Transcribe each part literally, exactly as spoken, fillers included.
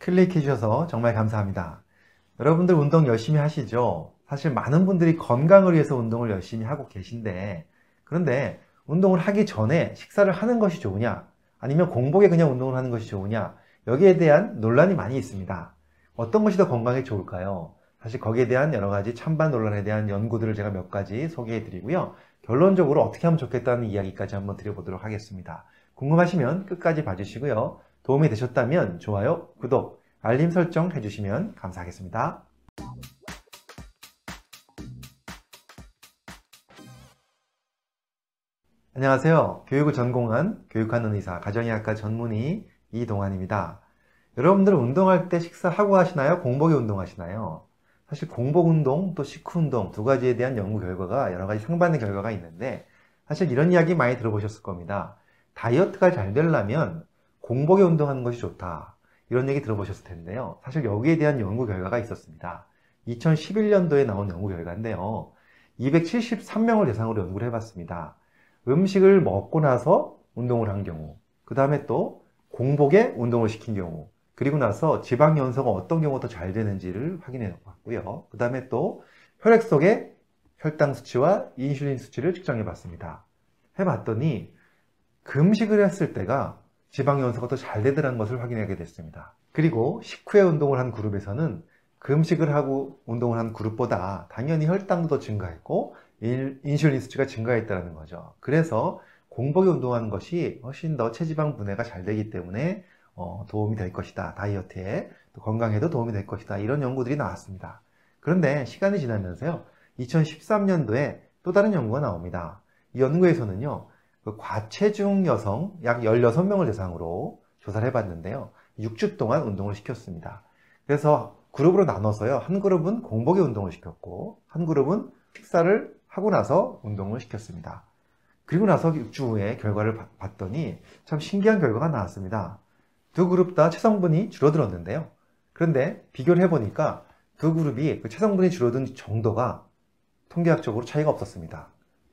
클릭해 주셔서 정말 감사합니다. 여러분들 운동 열심히 하시죠? 사실 많은 분들이 건강을 위해서 운동을 열심히 하고 계신데, 그런데 운동을 하기 전에 식사를 하는 것이 좋으냐, 아니면 공복에 그냥 운동을 하는 것이 좋으냐, 여기에 대한 논란이 많이 있습니다. 어떤 것이 더 건강에 좋을까요? 사실 거기에 대한 여러 가지 찬반 논란에 대한 연구들을 제가 몇 가지 소개해 드리고요. 결론적으로 어떻게 하면 좋겠다는 이야기까지 한번 드려보도록 하겠습니다. 궁금하시면 끝까지 봐주시고요. 도움이 되셨다면 좋아요, 구독, 알림 설정 해주시면 감사하겠습니다. 안녕하세요. 교육을 전공한 교육하는 의사, 가정의학과 전문의 이동환입니다. 여러분들 운동할 때 식사하고 하시나요? 공복에 운동하시나요? 사실 공복 운동 또 식후 운동 두 가지에 대한 연구 결과가 여러 가지 상반된 결과가 있는데, 사실 이런 이야기 많이 들어보셨을 겁니다. 다이어트가 잘 되려면 공복에 운동하는 것이 좋다, 이런 얘기 들어보셨을 텐데요. 사실 여기에 대한 연구 결과가 있었습니다. 이천십일 년도에 나온 연구 결과인데요. 이백칠십삼 명을 대상으로 연구를 해봤습니다. 음식을 먹고 나서 운동을 한 경우, 그 다음에 또 공복에 운동을 시킨 경우, 그리고 나서 지방 연소가 어떤 경우가 더 잘 되는지를 확인해 봤고요. 그 다음에 또 혈액 속의 혈당 수치와 인슐린 수치를 측정해 봤습니다. 해봤더니 금식을 했을 때가 지방 연소가 더 잘 되더라는 것을 확인하게 됐습니다. 그리고 식후에 운동을 한 그룹에서는 금식을 하고 운동을 한 그룹보다 당연히 혈당도 더 증가했고 인슐린 수치가 증가했다는 거죠. 그래서 공복에 운동하는 것이 훨씬 더 체지방 분해가 잘 되기 때문에 어, 도움이 될 것이다. 다이어트에, 또 건강에도 도움이 될 것이다. 이런 연구들이 나왔습니다. 그런데 시간이 지나면서요, 이천십삼 년도에 또 다른 연구가 나옵니다. 이 연구에서는요, 그 과체중 여성 약 열여섯 명을 대상으로 조사를 해봤는데요. 육 주 동안 운동을 시켰습니다. 그래서 그룹으로 나눠서요, 한 그룹은 공복에 운동을 시켰고, 한 그룹은 식사를 하고 나서 운동을 시켰습니다. 그리고 나서 육 주 후에 결과를 봤더니 참 신기한 결과가 나왔습니다. 두 그룹 다 체성분이 줄어들었는데요. 그런데 비교를 해보니까 두 그룹이 그 체성분이 줄어든 정도가 통계학적으로 차이가 없었습니다.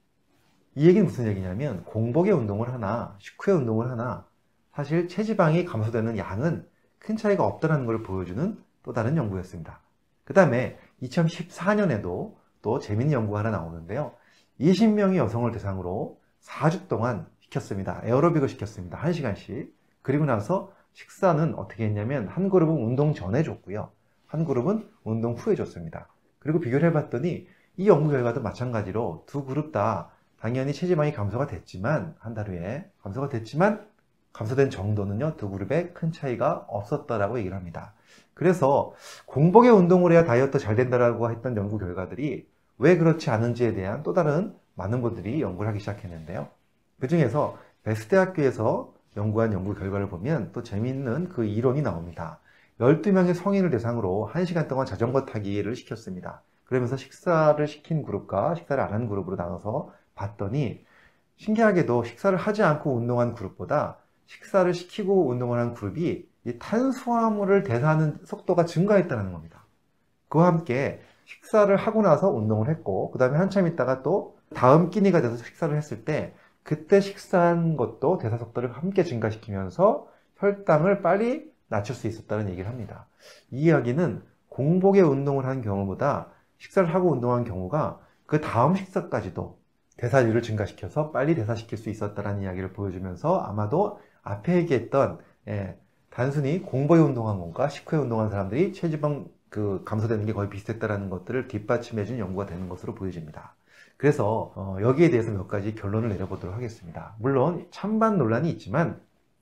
이 얘기는 무슨 얘기냐면, 공복에 운동을 하나 식후에 운동을 하나 사실 체지방이 감소되는 양은 큰 차이가 없다는 걸 보여주는 또 다른 연구였습니다. 그 다음에 이천십사 년에도 또 재밌는 연구가 하나 나오는데요. 이십 명의 여성을 대상으로 사 주 동안 시켰습니다. 에어로빅을 시켰습니다. 한 시간씩. 그리고 나서 식사는 어떻게 했냐면, 한 그룹은 운동 전에 줬고요, 한 그룹은 운동 후에 줬습니다. 그리고 비교를 해봤더니 이 연구 결과도 마찬가지로 두 그룹 다 당연히 체지방이 감소가 됐지만, 한 달 후에 감소가 됐지만 감소된 정도는요, 두 그룹에 큰 차이가 없었다라고 얘기를 합니다. 그래서 공복에 운동을 해야 다이어트 잘 된다라고 했던 연구 결과들이 왜 그렇지 않은지에 대한 또 다른 많은 분들이 연구를 하기 시작했는데요. 그 중에서 베스트대학교에서 연구한 연구 결과를 보면 또 재미있는 그 이론이 나옵니다. 열두 명의 성인을 대상으로 한 시간 동안 자전거 타기를 시켰습니다. 그러면서 식사를 시킨 그룹과 식사를 안 한 그룹으로 나눠서 봤더니, 신기하게도 식사를 하지 않고 운동한 그룹보다 식사를 시키고 운동을 한 그룹이 이 탄수화물을 대사하는 속도가 증가했다는 겁니다. 그와 함께 식사를 하고 나서 운동을 했고, 그 다음에 한참 있다가 또 다음 끼니가 돼서 식사를 했을 때 그때 식사한 것도 대사 속도를 함께 증가시키면서 혈당을 빨리 낮출 수 있었다는 얘기를 합니다. 이 이야기는 공복에 운동을 한 경우보다 식사를 하고 운동한 경우가 그 다음 식사까지도 대사율을 증가시켜서 빨리 대사시킬 수 있었다는 이야기를 보여주면서, 아마도 앞에 얘기했던 예, 단순히 공복에 운동한 것과 식후에 운동한 사람들이 체지방 그 감소되는 게 거의 비슷했다는 것들을 뒷받침해준 연구가 되는 것으로 보여집니다. 그래서 어, 여기에 대해서 몇 가지 결론을 내려보도록 하겠습니다. 물론 찬반 논란이 있지만,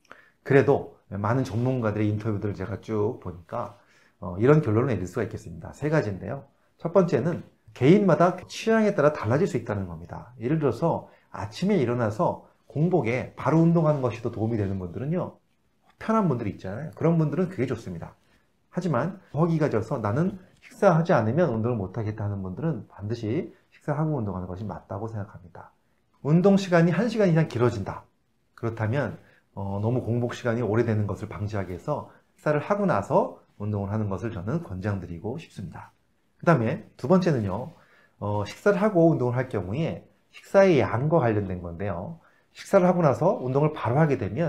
그래도 많은 전문가들의 인터뷰들을 제가 쭉 보니까 어, 이런 결론을 내릴 수가 있겠습니다. 세 가지인데요. 첫 번째는 개인마다 취향에 따라 달라질 수 있다는 겁니다. 예를 들어서 아침에 일어나서 공복에 바로 운동하는 것이 더 도움이 되는 분들은요, 편한 분들이 있잖아요. 그런 분들은 그게 좋습니다. 하지만 허기가 져서 나는 식사하지 않으면 운동을 못하겠다 하는 분들은 반드시 식사하고 운동하는 것이 맞다고 생각합니다. 운동 시간이 한 시간 이상 길어진다, 그렇다면 어, 너무 공복 시간이 오래되는 것을 방지하기 위해서 식사를 하고 나서 운동을 하는 것을 저는 권장드리고 싶습니다. 그 다음에 두 번째는요, 어, 식사를 하고 운동을 할 경우에 식사의 양과 관련된 건데요. 식사를 하고 나서 운동을 바로 하게 되면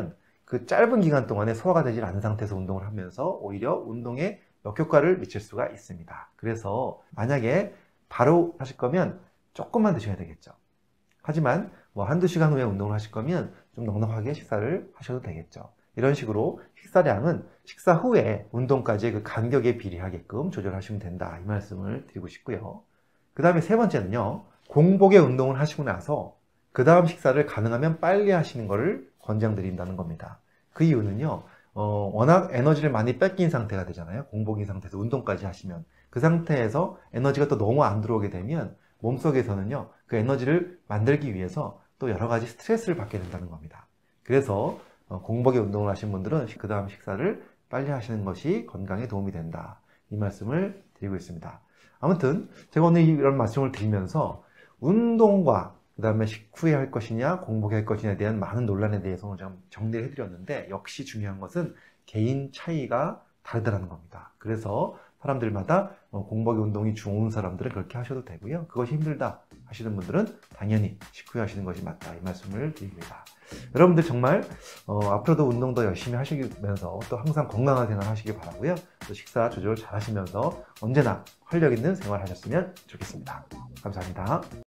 그 짧은 기간 동안에 소화가 되지 않은 상태에서 운동을 하면서 오히려 운동에 역효과를 미칠 수가 있습니다. 그래서 만약에 바로 하실 거면 조금만 드셔야 되겠죠. 하지만 뭐 한두 시간 후에 운동을 하실 거면 좀 넉넉하게 식사를 하셔도 되겠죠. 이런 식으로 식사량은 식사 후에 운동까지의 그 간격에 비례하게끔 조절하시면 된다, 이 말씀을 드리고 싶고요. 그 다음에 세 번째는요, 공복에 운동을 하시고 나서 그 다음 식사를 가능하면 빨리 하시는 것을 권장드린다는 겁니다. 그 이유는요, 어, 워낙 에너지를 많이 뺏긴 상태가 되잖아요. 공복인 상태에서 운동까지 하시면 그 상태에서 에너지가 또 너무 안 들어오게 되면 몸속에서는요, 그 에너지를 만들기 위해서 또 여러 가지 스트레스를 받게 된다는 겁니다. 그래서 어, 공복에 운동을 하신 분들은 그 다음 식사를 빨리 하시는 것이 건강에 도움이 된다, 이 말씀을 드리고 있습니다. 아무튼 제가 오늘 이런 말씀을 드리면서 운동과 그 다음에 식후에 할 것이냐 공복에 할 것이냐에 대한 많은 논란에 대해서 오늘 좀 정리를 해드렸는데, 역시 중요한 것은 개인 차이가 다르다는 겁니다. 그래서 사람들마다 공복에 운동이 좋은 사람들은 그렇게 하셔도 되고요, 그것이 힘들다 하시는 분들은 당연히 식후에 하시는 것이 맞다, 이 말씀을 드립니다. 여러분들 정말 어, 앞으로도 운동 더 열심히 하시면서 또 항상 건강한 생활 하시길 바라고요, 또 식사 조절 잘 하시면서 언제나 활력 있는 생활 하셨으면 좋겠습니다. 감사합니다.